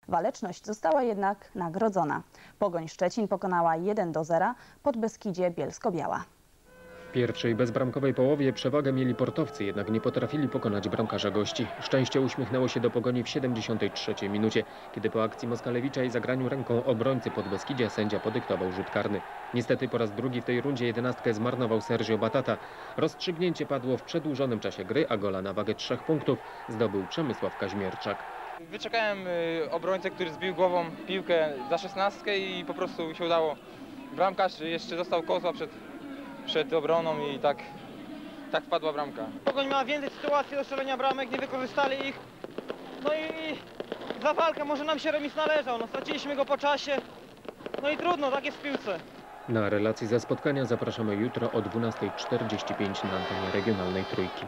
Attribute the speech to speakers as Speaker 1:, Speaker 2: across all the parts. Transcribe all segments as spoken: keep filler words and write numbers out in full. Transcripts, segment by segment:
Speaker 1: Waleczność została jednak nagrodzona. Pogoń Szczecin pokonała jeden do zera Podbeskidzie Bielsko-Biała.
Speaker 2: W pierwszej bezbramkowej połowie przewagę mieli portowcy, jednak nie potrafili pokonać bramkarza gości. Szczęście uśmiechnęło się do Pogoni w siedemdziesiątej trzeciej minucie, kiedy po akcji Moskalewicza i zagraniu ręką obrońcy Podbeskidzia sędzia podyktował rzut karny. Niestety po raz drugi w tej rundzie jedenastkę zmarnował Sergio Batata. Rozstrzygnięcie padło w przedłużonym czasie gry, a gola na wagę trzech punktów zdobył Przemysław Kaźmierczak.
Speaker 3: Wyczekałem obrońcę, który zbił głową piłkę za szesnastkę i po prostu się udało. Bramkarz jeszcze dostał kozła przed przed obroną i tak, tak wpadła bramka.
Speaker 4: Pogoń miała więcej sytuacji do strzelenia bramek, nie wykorzystali ich. No i, i za walkę może nam się remis należał, no straciliśmy go po czasie. No i trudno, tak jest w piłce.
Speaker 2: Na relację ze spotkania zapraszamy jutro o dwunastej czterdzieści pięć na antenie regionalnej Trójki.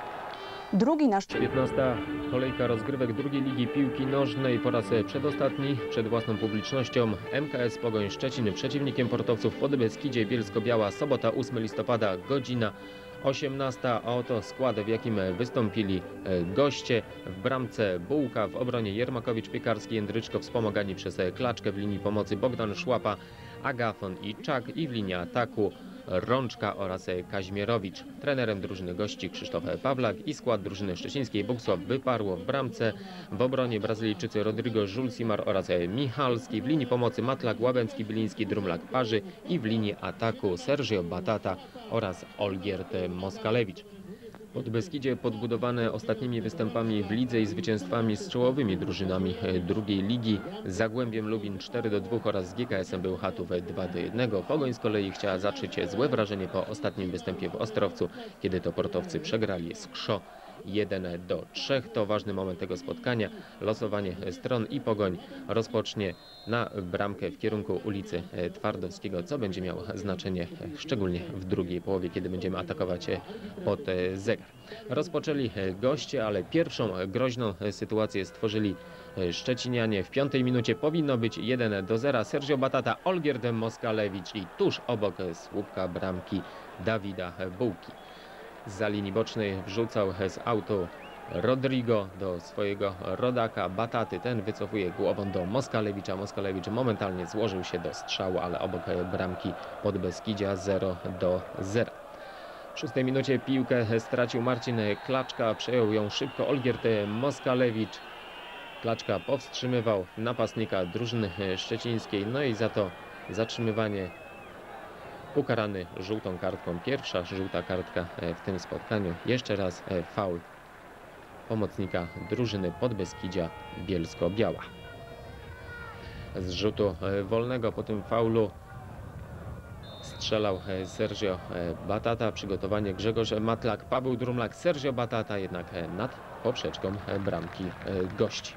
Speaker 1: Drugi nasz...
Speaker 2: piętnasta kolejka rozgrywek drugiej ligi piłki nożnej po raz przedostatni przed własną publicznością. M K S Pogoń Szczecin przeciwnikiem portowców Podbeskidzie Bielsko-Biała. Sobota ósmego listopada, godzina osiemnasta. A oto skład, w jakim wystąpili goście. W bramce Bułka, w obronie Jermakowicz, Piekarski, Jędryczko, wspomagani przez Klaczkę, w linii pomocy Bogdan Szłapa, Agafon i Czak, i w linii ataku Rączka oraz Kaźmierowicz. Trenerem drużyny gości Krzysztof Pawlak i skład drużyny szczecińskiej Bogusław Wyparło. W bramce w obronie Brazylijczycy Rodrigo Julsimar oraz Michalski, w linii pomocy Matlak, Łabęcki, Biliński, Drumlak, Parzy i w linii ataku Sergio Batata oraz Olgierd Moskalewicz. Podbeskidzie podbudowane ostatnimi występami w lidze i zwycięstwami z czołowymi drużynami drugiej ligi, z Zagłębiem Lubin cztery do dwóch oraz z G K S-em Bełchatów dwa do jednego. Pogoń z kolei chciała zatrzeć złe wrażenie po ostatnim występie w Ostrowcu, kiedy to portowcy przegrali z Krzą jeden do trzech. To ważny moment tego spotkania. Losowanie stron i Pogoń rozpocznie na bramkę w kierunku ulicy Twardowskiego, co będzie miało znaczenie szczególnie w drugiej połowie, kiedy będziemy atakować pod zegar. Rozpoczęli goście, ale pierwszą groźną sytuację stworzyli szczecinianie. W piątej minucie powinno być jeden do zera. Sergio Batata, Olgierd Moskalewicz i tuż obok słupka bramki Dawida Bułki. Zza linii bocznej wrzucał z autu Rodrigo do swojego rodaka Bataty. Ten wycofuje głową do Moskalewicza. Moskalewicz momentalnie złożył się do strzału, ale obok bramki Podbeskidzia zero do zera. W szóstej minucie piłkę stracił Marcin Klaczka. Przejął ją szybko Olgierd Moskalewicz. Klaczka powstrzymywał napastnika drużyny szczecińskiej. No i za to zatrzymywanie ukarany żółtą kartką. Pierwsza żółta kartka w tym spotkaniu. Jeszcze raz faul pomocnika drużyny Podbeskidzia Bielsko-Biała. Z rzutu wolnego po tym faulu strzelał Sergio Batata. Przygotowanie Grzegorz Matlak, Paweł Drumlak, Sergio Batata jednak nad poprzeczką bramki gości.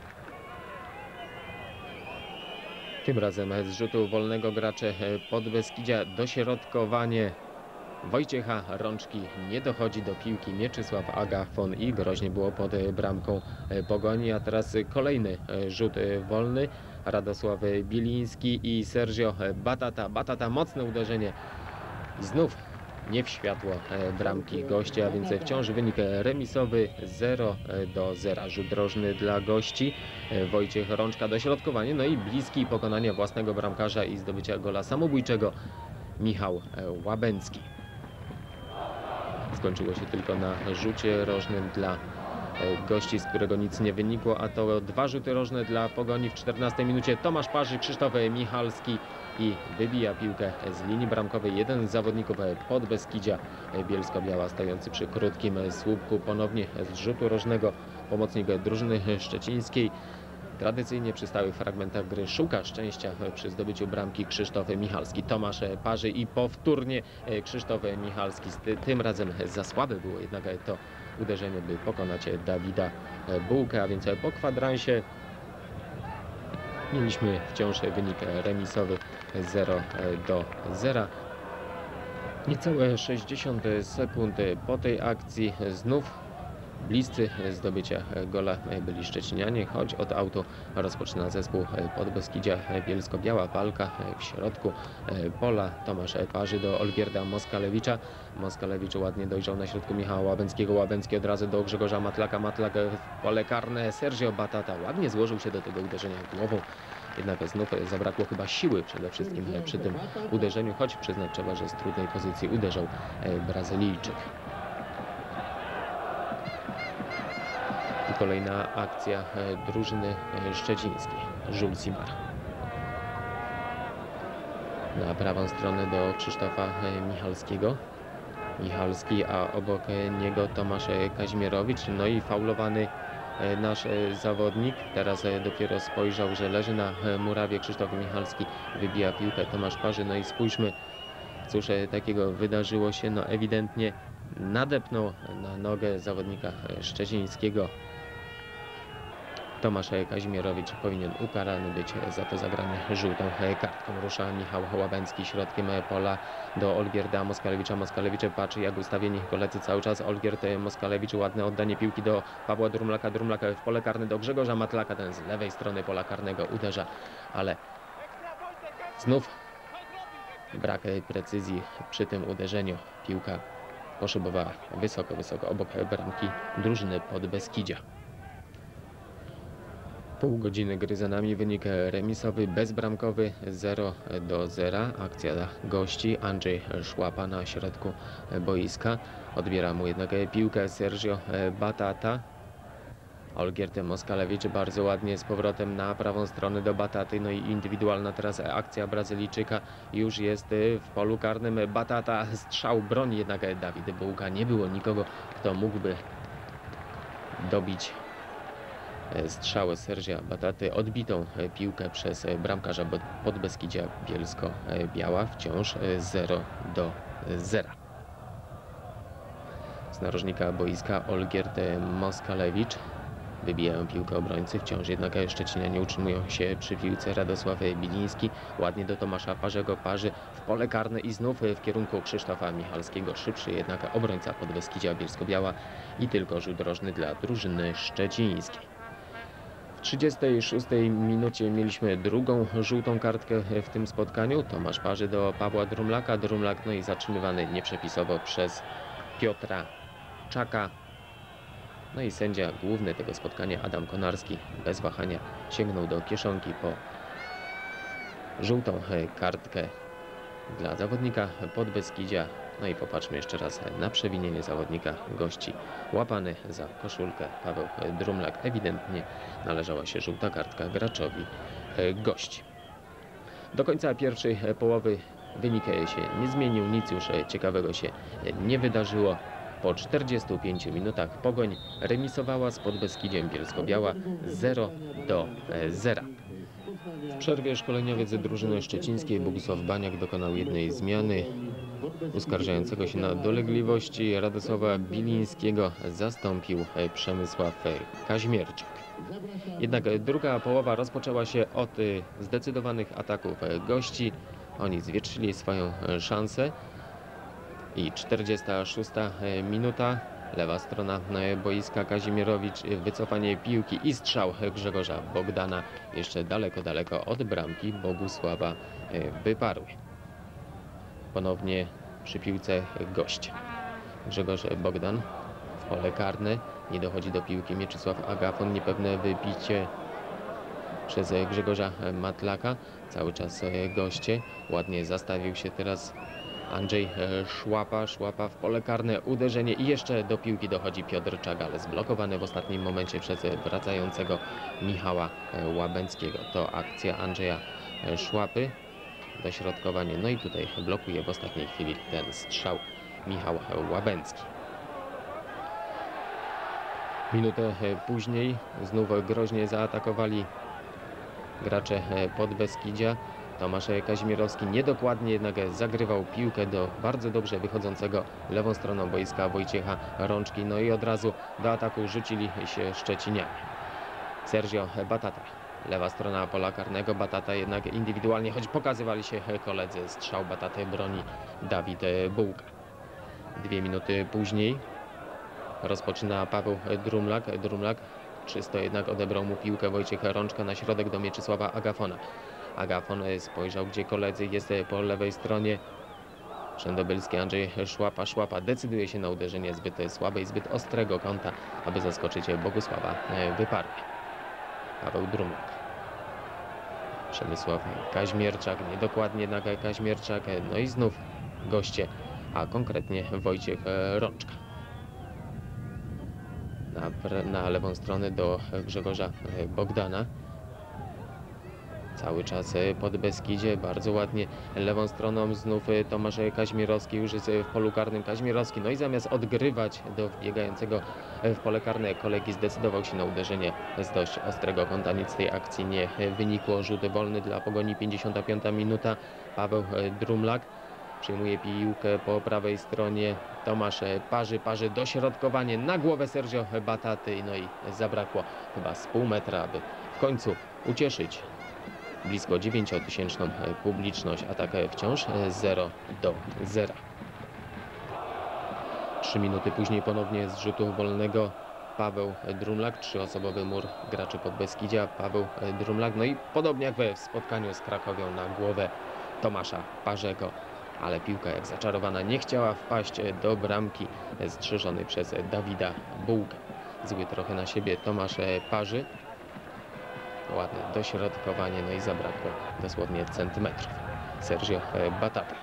Speaker 2: Tym razem z rzutu wolnego gracze Podbeskidzia dośrodkowanie Wojciecha Rączki nie dochodzi do piłki. Mieczysław Agafon i groźnie było pod bramką Pogoni. A teraz kolejny rzut wolny. Radosław Biliński i Sergio Batata. Batata, mocne uderzenie. Znów nie w światło bramki gości, a więc wciąż wynik remisowy zero do zera. Rzut drożny dla gości. Wojciech Rączka, dośrodkowanie, no i bliski pokonania własnego bramkarza i zdobycia gola samobójczego Michał Łabęcki. Skończyło się tylko na rzucie rożnym dla gości, z którego nic nie wynikło, a to dwa rzuty rożne dla Pogoni w czternastej minucie. Tomasz Parzy, Krzysztof Michalski i wybija piłkę z linii bramkowej jeden z zawodników Podbeskidzia Bielsko-Biała, stojący przy krótkim słupku. Ponownie z rzutu rożnego pomocnik drużyny szczecińskiej. Tradycyjnie przy stałych fragmentach gry szuka szczęścia przy zdobyciu bramki Krzysztof Michalski. Tomasz Parzy i powtórnie Krzysztof Michalski. Tym razem za słabe było jednak to uderzenie, by pokonać Dawida Bułkę, a więc po kwadransie mieliśmy wciąż wynik remisowy zero do zera. Niecałe sześćdziesiąt sekund po tej akcji znów Bliscy zdobycia gola byli szczecinianie, choć od autu rozpoczyna zespół Podbeskidzia Bielsko-Biała. Walka w środku pola. Tomasz Parzy do Olgierda Moskalewicza. Moskalewicz ładnie dojrzał na środku Michała Łabęckiego. Łabęcki od razu do Grzegorza Matlaka. Matlak w pole karne. Sergio Batata ładnie złożył się do tego uderzenia głową. Jednak znów zabrakło chyba siły przede wszystkim przy tym uderzeniu, choć przyznać trzeba, że z trudnej pozycji uderzał Brazylijczyk. I kolejna akcja drużyny szczecińskiej. Jules Simar. Na prawą stronę do Krzysztofa Michalskiego. Michalski, a obok niego Tomasz Kazimierowicz. No i faulowany nasz zawodnik. Teraz dopiero spojrzał, że leży na murawie. Krzysztof Michalski wybija piłkę. Tomasz Parzy. No i spójrzmy, cóż takiego wydarzyło się. No ewidentnie nadepnął na nogę zawodnika szczecińskiego. Tomasz Kazimierowicz powinien ukarany być za to zagranie żółtą kartką. Rusza Michał Łabęcki środkiem pola do Olgierda Moskalewicza. Moskalewicz patrzy, jak ustawieni koledzy cały czas. Olgierd Moskalewicz, ładne oddanie piłki do Pawła Drumlaka. Drumlak w pole karne do Grzegorza Matlaka. Ten z lewej strony pola karnego uderza, ale znów brak precyzji przy tym uderzeniu. Piłka poszybowała wysoko, wysoko obok bramki drużyny Podbeskidzia. Pół godziny gry za nami, wynik remisowy, bezbramkowy, zero do zera. Akcja gości. Andrzej Szłapa na środku boiska. Odbiera mu jednak piłkę Sergio Batata. Olgierd Moskalewicz bardzo ładnie z powrotem na prawą stronę do Bataty. No i indywidualna teraz akcja Brazylijczyka już jest w polu karnym. Batata, strzał, broni jednak Dawid Bułka. Nie było nikogo, kto mógłby dobić strzały Sergia Bataty. Odbitą piłkę przez bramkarza Podbeskidzia Bielsko-Biała. Wciąż zero do zera. Z narożnika boiska Olgierd Moskalewicz. Wybijają piłkę obrońcy, wciąż jednak szczecinianie utrzymują się przy piłce. Radosław Biliński ładnie do Tomasza Parzego. Parzy w pole karne i znów w kierunku Krzysztofa Michalskiego. Szybszy jednak obrońca Podbeskidzia Bielsko-Biała i tylko rzut rożny dla drużyny szczecińskiej. W trzydziestej szóstej minucie mieliśmy drugą żółtą kartkę w tym spotkaniu. Tomasz Parzy do Pawła Drumlaka. Drumlak no i zatrzymywany nieprzepisowo przez Piotra Czaka. No i sędzia główny tego spotkania, Adam Konarski, bez wahania sięgnął do kieszonki po żółtą kartkę dla zawodnika Podbeskidzia. No i popatrzmy jeszcze raz na przewinienie zawodnika gości. Łapany za koszulkę Paweł Drumlak. Ewidentnie należała się żółta kartka graczowi gości. Do końca pierwszej połowy wynik się nie zmienił, nic już ciekawego się nie wydarzyło. Po czterdziestu pięciu minutach Pogoń remisowała z Podbeskidziem Bielsko-Biała zero do zera. W przerwie szkoleniowiec drużyny szczecińskiej Bogusław Baniak dokonał jednej zmiany. Uskarżającego się na dolegliwości Radosława Bilińskiego zastąpił Przemysław Kaźmierczak. Jednak druga połowa rozpoczęła się od zdecydowanych ataków gości. Oni zwietrzyli swoją szansę. I czterdziesta szósta minuta, lewa strona boiska, Kazimierowicz, wycofanie piłki i strzał Grzegorza Bogdana jeszcze daleko, daleko od bramki Bogusława Wyparły. Ponownie przy piłce gość. Grzegorz Bogdan w pole karne, nie dochodzi do piłki Mieczysław Agafon, niepewne wybicie przez Grzegorza Matlaka, cały czas goście, ładnie zastawił się teraz Andrzej Szłapa, Szłapa w pole karne, uderzenie i jeszcze do piłki dochodzi Piotr Czagal, zblokowany w ostatnim momencie przez wracającego Michała Łabęckiego. To akcja Andrzeja Szłapy, dośrodkowanie, no i tutaj blokuje w ostatniej chwili ten strzał Michał Łabęcki. Minutę później znów groźnie zaatakowali gracze Podbeskidzia. Tomasz Kazimierowski niedokładnie jednak zagrywał piłkę do bardzo dobrze wychodzącego lewą stroną boiska Wojciecha Rączki. No i od razu do ataku rzucili się szczecinianie. Sergio Batata, lewa strona pola karnego. Batata jednak indywidualnie, choć pokazywali się koledzy. Strzał Bataty broni Dawid Bułka. Dwie minuty później Rozpoczyna Paweł Drumlak. Drumlak czysto jednak odebrał mu piłkę Wojciech Rączka na środek do Mieczysława Agafona. Agafon spojrzał, gdzie koledzy, jest po lewej stronie. Wszędobylski Andrzej Szłapa. Szłapa decyduje się na uderzenie zbyt słabej, zbyt ostrego kąta, aby zaskoczyć Bogusława Wyparę. Paweł Drumlak. Przemysław Kaźmierczak, niedokładnie na Kaźmierczak, no i znów goście, a konkretnie Wojciech Rączka. Na, na lewą stronę do Grzegorza Bogdana. Cały czas pod Beskidzie, bardzo ładnie lewą stroną znów Tomasz Kaźmierowski, już jest w polu karnym Kaźmierowski, no i zamiast odgrywać do wbiegającego w pole karne kolegi, zdecydował się na uderzenie z dość ostrego kąta. Nic z tej akcji nie wynikło. Rzut wolny dla Pogoni, pięćdziesiąta piąta minuta. Paweł Drumlak przyjmuje piłkę po prawej stronie. Tomasz Parzy, Parzy dośrodkowanie na głowę Sergio Bataty, no i zabrakło chyba z pół metra, aby w końcu ucieszyć blisko dziewięciotysięczną publiczność. Atak wciąż zero do zera. Trzy minuty później ponownie z rzutu wolnego Paweł Drumlak. Trzyosobowy mur graczy Podbeskidzia. Paweł Drumlak. No i podobnie jak we spotkaniu z Krakowią, na głowę Tomasza Parzego. Ale piłka jak zaczarowana nie chciała wpaść do bramki strzeżonej przez Dawida Bułkę. Zły trochę na siebie Tomasz Parzy. Ładne dośrodkowanie, no i zabrakło dosłownie centymetrów. Sergio Batata.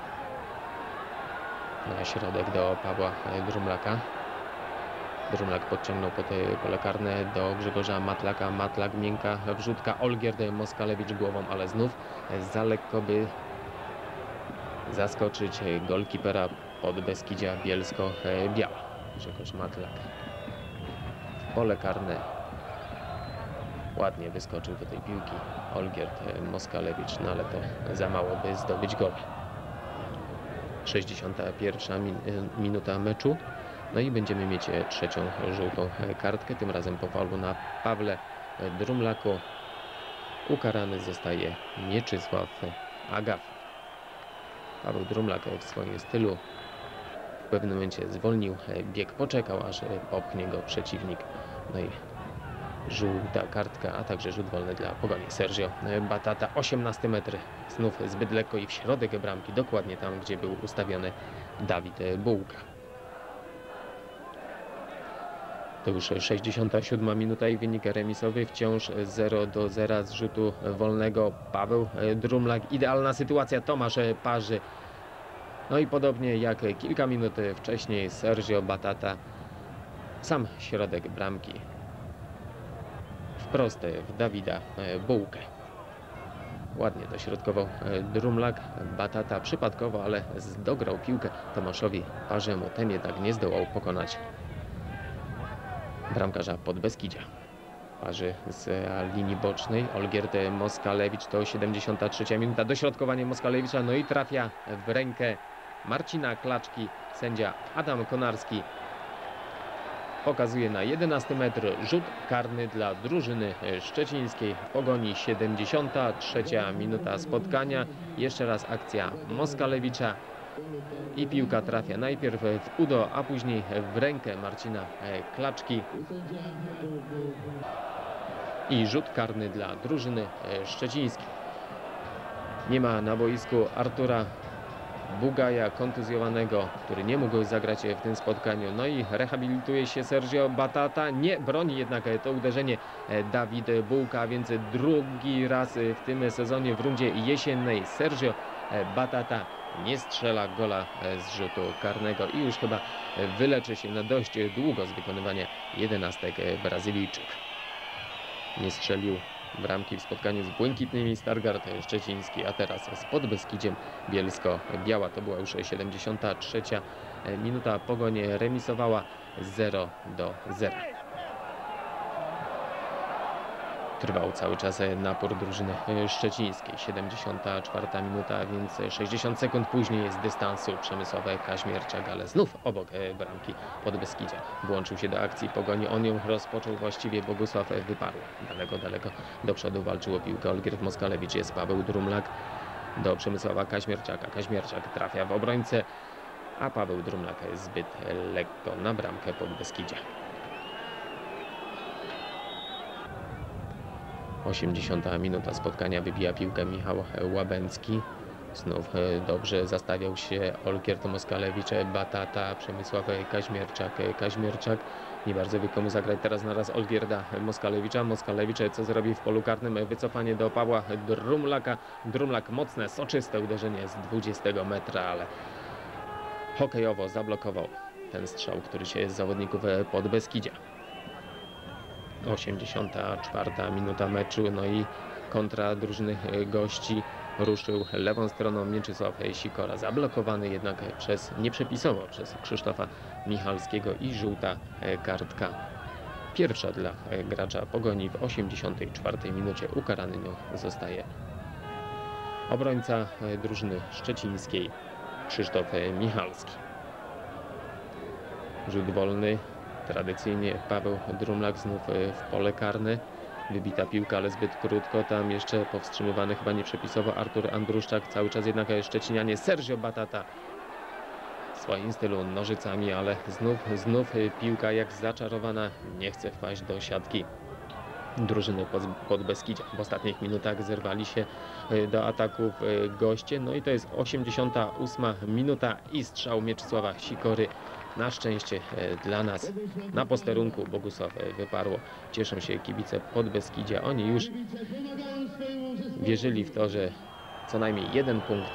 Speaker 2: Na środek do Pawła Drumlaka. Drumlak podciągnął pod pole karne do Grzegorza Matlaka. Matlak, miękka wrzutka. Olgierd Moskalewicz głową, ale znów za lekko, by zaskoczyć golkipera Podbeskidzia Bielsko-Biała. Grzegorz Matlak. Pole karne. Ładnie wyskoczył do tej piłki Olgierd Moskalewicz, no ale to za mało, by zdobyć gol. sześćdziesiąta pierwsza min minuta meczu. No i będziemy mieć trzecią żółtą kartkę, tym razem po faulu na Pawle Drumlaku. Ukarany zostaje Mieczysław Agafon. Paweł Drumlak w swoim stylu w pewnym momencie zwolnił bieg, poczekał, aż popchnie go przeciwnik. No i żółta kartka, a także rzut wolny dla Pogoni. Sergio Batata, osiemnasty metr, znów zbyt lekko i w środek bramki, dokładnie tam, gdzie był ustawiony Dawid Bułka. To już sześćdziesiąta siódma minuta i wynik remisowy, wciąż zero do zera z rzutu wolnego. Paweł Drumlak, idealna sytuacja, Tomasz Parzy. No i podobnie jak kilka minut wcześniej Sergio Batata, sam środek bramki. Wprost w Dawida Bułkę. Ładnie dośrodkował Drumlak. Batata przypadkowo, ale dograł piłkę Tomaszowi Parzemu. Ten jednak nie zdołał pokonać bramkarza Podbeskidzia. Parzy z linii bocznej. Olgierd Moskalewicz, to siedemdziesiąta trzecia minuta. Dośrodkowanie Moskalewicza, no i trafia w rękę Marcina Klaczki. Sędzia Adam Konarski pokazuje na jedenasty metr rzut karny dla drużyny szczecińskiej. Pogoni, siedemdziesiąta trzecia minuta spotkania. Jeszcze raz akcja Moskalewicza i piłka trafia najpierw w udo, a później w rękę Marcina Klaczki. I rzut karny dla drużyny szczecińskiej. Nie ma na boisku Artura Bugaja, kontuzjowanego, który nie mógł zagrać w tym spotkaniu. No i rehabilituje się Sergio Batata. Nie broni jednak to uderzenie Dawid Bułka, więc drugi raz w tym sezonie w rundzie jesiennej Sergio Batata nie strzela gola z rzutu karnego i już chyba wyleczy się na dość długo z wykonywania jedenastek Brazylijczyk. Nie strzelił bramki w spotkaniu z błękitnymi Stargard Szczeciński, a teraz z Podbeskidziem Bielsko-Biała. To była już siedemdziesiąta trzecia minuta. Pogoń remisowała zero do zera. Trwał cały czas napór drużyny szczecińskiej. siedemdziesiąta czwarta minuta, więc sześćdziesiąt sekund później z dystansu Przemysław Kaźmierczak, ale znów obok bramki Podbeskidzia. Włączył się do akcji Pogoni. On ją rozpoczął właściwie Bogusław Wyparły. Daleko, daleko do przodu walczył o piłkę Olgierd Moskalewicz. Jest Paweł Drumlak do Przemysława Kaźmierczaka. Kaźmierczak trafia w obrońcę a Paweł Drumlak zbyt lekko na bramkę Podbeskidzia. osiemdziesiąta minuta spotkania, wybija piłkę Michał Łabęcki. Znów dobrze zastawiał się Olgierd Moskalewicz, Batata, Przemysław Kaźmierczak. Kaźmierczak nie bardzo wie, komu zagrać teraz naraz Olgierda Moskalewicza. Moskalewicz co zrobi w polu karnym? Wycofanie do Pawła Drumlaka. Drumlak mocne, soczyste uderzenie z dwudziestego metra, ale hokejowo zablokował ten strzał, który się z zawodników Podbeskidzia. osiemdziesiąta czwarta minuta meczu, no i kontra drużyny gości. Ruszył lewą stroną Mieczysław Sikora, zablokowany jednak przez, nieprzepisowo przez Krzysztofa Michalskiego i żółta kartka pierwsza dla gracza Pogoni w osiemdziesiątej czwartej minucie. Ukarany nią zostaje obrońca drużyny szczecińskiej Krzysztof Michalski. Rzut wolny, tradycyjnie Paweł Drumlak znów w pole karne. Wybita piłka, ale zbyt krótko. Tam jeszcze powstrzymywany chyba nieprzepisowo Artur Andruszczak. Cały czas jednak Szczecinianie. Sergio Batata w swoim stylu nożycami, ale znów, znów piłka jak zaczarowana. Nie chce wpaść do siatki drużyny Podbeskidzia. W ostatnich minutach zerwali się do ataków goście. No i to jest osiemdziesiąta ósma minuta i strzał Mieczysława Sikory. Na szczęście dla nas na posterunku Bogusław wyparło. Cieszą się kibice Podbeskidzia. Oni już wierzyli w to, że co najmniej jeden punkt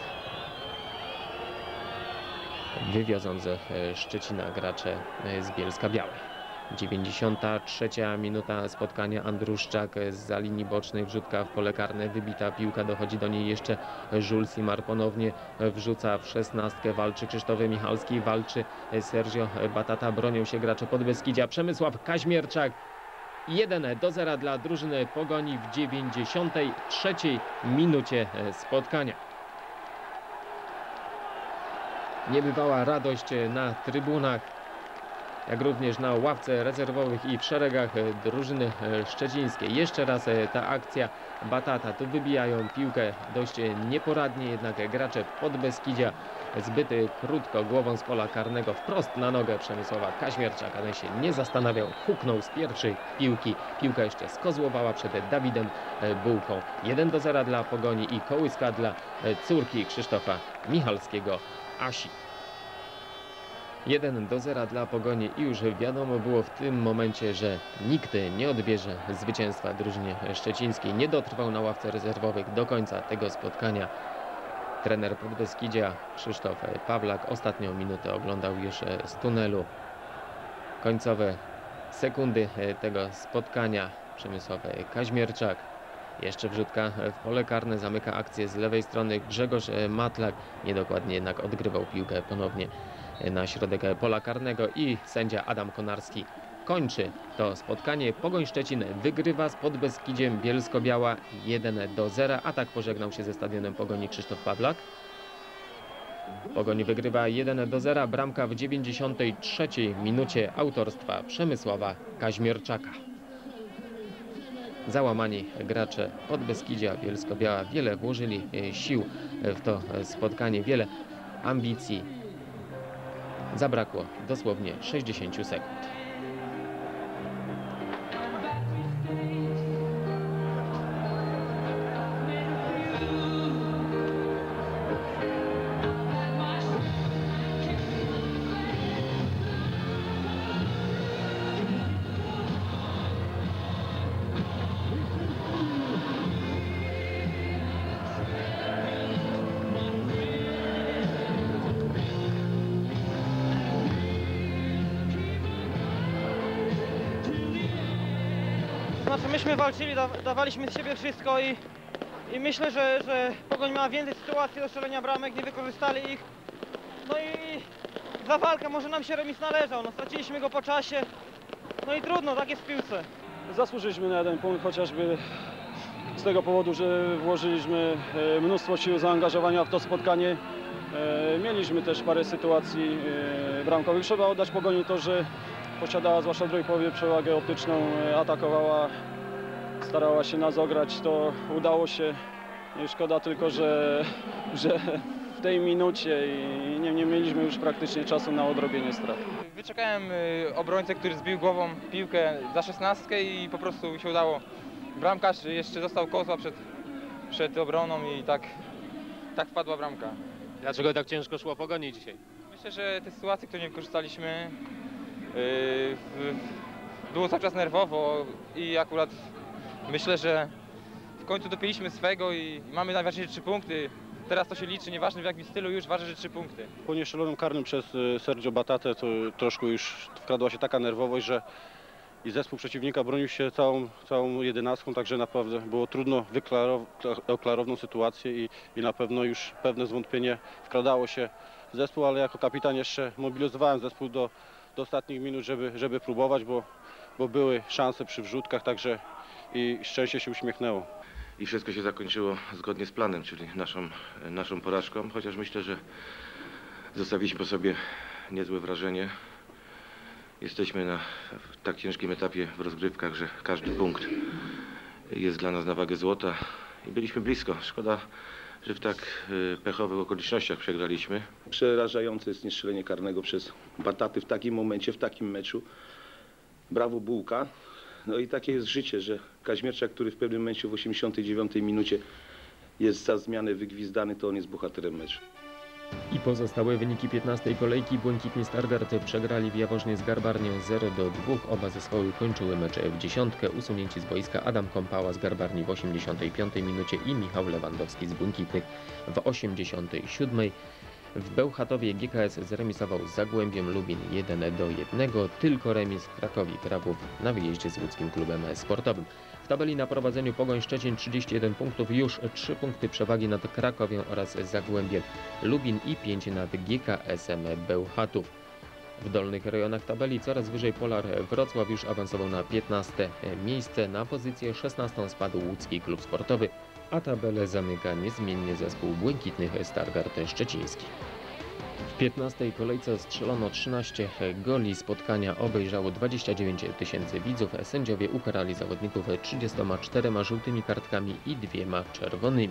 Speaker 2: wywiozą ze Szczecina gracze z Bielska-Białej. dziewięćdziesiąta trzecia minuta spotkania. Andruszczak zza linii bocznej, wrzutka w pole karne, wybita piłka, dochodzi do niej jeszcze Żulsimar, ponownie wrzuca w szesnastkę, walczy Krzysztof Michalski, walczy Sergio Batata, bronią się gracze Podbeskidzia. Przemysław Kaźmierczak, jeden do zera dla drużyny Pogoni w dziewięćdziesiątej trzeciej minucie spotkania. Niebywała radość na trybunach, jak również na ławce rezerwowych i w szeregach drużyny szczecińskiej. Jeszcze raz ta akcja Batata. Tu wybijają piłkę dość nieporadnie, jednak gracze Podbeskidzia zbyt krótko głową z pola karnego wprost na nogę Przemysława Kaźmierczaka. Ten się nie zastanawiał, huknął z pierwszej piłki. Piłka jeszcze skozłowała przed Dawidem Bułką. jeden do zera dla Pogoni i kołyska dla córki Krzysztofa Michalskiego, Asi. jeden do zera dla Pogoni i już wiadomo było w tym momencie, że nikt nie odbierze zwycięstwa drużynie szczecińskiej. Nie dotrwał na ławce rezerwowych do końca tego spotkania. Trener Podbeskidzia Krzysztof Pawlak ostatnią minutę oglądał już z tunelu. Końcowe sekundy tego spotkania. Przemysław Kaźmierczak. Jeszcze wrzutka w pole karne, zamyka akcję z lewej strony Grzegorz Matlak. Niedokładnie jednak odgrywał piłkę ponownie na środek pola karnego i sędzia Adam Konarski kończy to spotkanie. Pogoń Szczecin wygrywa z Podbeskidziem Bielsko-Biała jeden do zera, a tak pożegnał się ze stadionem Pogoni Krzysztof Pawlak. Pogoń wygrywa jeden do zera, bramka w dziewięćdziesiątej trzeciej minucie autorstwa Przemysława Kaźmierczaka. Załamani gracze Podbeskidzia Bielsko-Biała wiele włożyli sił w to spotkanie, wiele ambicji. Zabrakło dosłownie sześćdziesięciu sekund.
Speaker 4: Znaczy myśmy walczyli, da, dawaliśmy z siebie wszystko i, i myślę, że, że Pogoń miała więcej sytuacji do strzelenia bramek, nie wykorzystali ich. No i za walkę może nam się remis należał, no straciliśmy go po czasie, no i trudno, tak jest w piłce.
Speaker 5: Zasłużyliśmy na jeden punkt, chociażby z tego powodu, że włożyliśmy mnóstwo sił, zaangażowania w to spotkanie. Mieliśmy też parę sytuacji bramkowych. Trzeba oddać Pogoni to, że posiadała zwłaszcza w drugiej połowie przewagę optyczną, atakowała, starała się nas ograć, to udało się. Szkoda tylko, że, że w tej minucie i nie, nie mieliśmy już praktycznie czasu na odrobienie strat.
Speaker 3: Wyczekałem y, obrońcę, który zbił głową piłkę za szesnastkę i po prostu się udało. Bramkarz jeszcze dostał kozła przed, przed obroną i tak, tak wpadła bramka.
Speaker 2: Dlaczego tak ciężko szło pogoni dzisiaj?
Speaker 3: Myślę, że te sytuacje, które nie wykorzystaliśmy, yy, w, było cały czas nerwowo i akurat myślę, że w końcu dopiliśmy swego i mamy najważniejsze trzy punkty. Teraz to się liczy, nieważne w jakim stylu, już ważne, że trzy punkty.
Speaker 5: Po niestrzelonym karnym przez y, Sergio Batatę to troszkę już wkradła się taka nerwowość, że i zespół przeciwnika bronił się całą, całą jedenastką, także naprawdę było trudno wyklarować klarowną sytuację i, i na pewno już pewne zwątpienie wkradało się w zespół, ale jako kapitan jeszcze mobilizowałem zespół do, do ostatnich minut, żeby, żeby próbować, bo, bo były szanse przy wrzutkach, także i szczęście się uśmiechnęło.
Speaker 6: I wszystko się zakończyło zgodnie z planem, czyli naszą, naszą porażką, chociaż myślę, że zostawiliśmy po sobie niezłe wrażenie. Jesteśmy na tak ciężkim etapie w rozgrywkach, że każdy punkt jest dla nas na wagę złota i byliśmy blisko. Szkoda, że w tak pechowych okolicznościach przegraliśmy.
Speaker 7: Przerażające jest niestrzelenie karnego przez Bataty w takim momencie, w takim meczu. Brawo Bułka. No i takie jest życie, że Kaźmierczak, który w pewnym momencie w osiemdziesiątej dziewiątej minucie jest za zmianę wygwizdany, to on jest bohaterem meczu.
Speaker 2: I pozostałe wyniki piętnastej kolejki Błękitni Stargard przegrali w Jaworznie z Garbarnią zero do dwóch. Oba zespoły kończyły mecze w dziesiątkę. Usunięci z boiska Adam Kąpała z Garbarni w osiemdziesiątej piątej minucie i Michał Lewandowski z Błękitnych w osiemdziesiątej siódmej. W Bełchatowie G K S zremisował z Zagłębiem Lubin jeden do jednego. Tylko remis w Krakowie Krawów na wyjeździe z łódzkim klubem sportowym. W tabeli na prowadzeniu Pogoń Szczecin trzydzieści jeden punktów, już trzy punkty przewagi nad Krakowią oraz Zagłębiem Lubin i pięć nad G K S-em Bełchatów. W dolnych rejonach tabeli coraz wyżej Polar Wrocław już awansował na piętnaste miejsce. Na pozycję szesnastą spadł łódzki klub sportowy, a tabelę zamyka niezmiennie zespół Błękitnych Stargard Szczeciński. W piętnastej kolejce strzelono trzynaście goli, spotkania obejrzało dwadzieścia dziewięć tysięcy widzów. Sędziowie ukarali zawodników trzydziestoma czterema żółtymi kartkami i dwiema czerwonymi.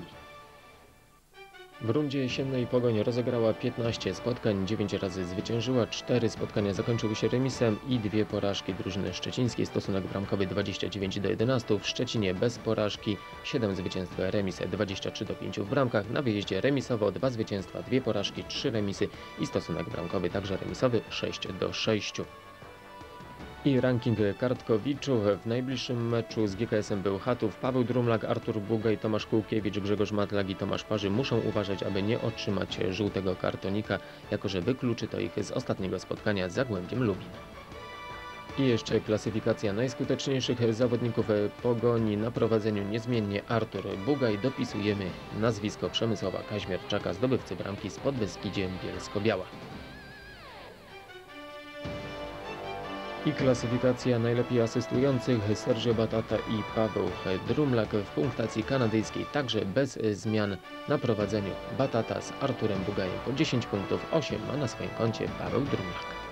Speaker 2: W rundzie jesiennej Pogoń rozegrała piętnaście spotkań, dziewięć razy zwyciężyła, cztery spotkania zakończyły się remisem i dwie porażki drużyny szczecińskiej. Stosunek bramkowy dwadzieścia dziewięć do jedenastu, w Szczecinie bez porażki, siedem zwycięstw, remis dwadzieścia trzy do pięciu w bramkach. Na wyjeździe remisowo dwa zwycięstwa, dwie porażki, trzy remisy i stosunek bramkowy także remisowy sześć do sześciu. I ranking kartkowiczów. W najbliższym meczu z G K S-em Bełchatów Paweł Drumlak, Artur Bugaj, Tomasz Kułkiewicz, Grzegorz Matlak i Tomasz Parzy muszą uważać, aby nie otrzymać żółtego kartonika, jako że wykluczy to ich z ostatniego spotkania z Zagłębiem Lubin. I jeszcze klasyfikacja najskuteczniejszych zawodników Pogoni. Na prowadzeniu niezmiennie Artur Bugaj, dopisujemy nazwisko Przemysława Kaźmierczaka, zdobywcy bramki z Podbeskidziem Bielsko-Biała. I klasyfikacja najlepiej asystujących Sergio Batata i Paweł Drumlak. W punktacji kanadyjskiej także bez zmian. Na prowadzeniu Batata z Arturem Bugajem po dziesięć punktów, osiem ma na swoim koncie Paweł Drumlak.